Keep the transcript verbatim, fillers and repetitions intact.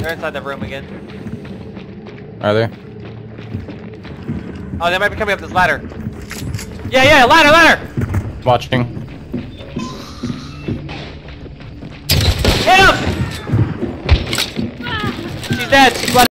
They're inside the room again. Are they? Oh, they might be coming up this ladder. Yeah, yeah, ladder, ladder! Watching. Hit him! She's dead. She's bloody.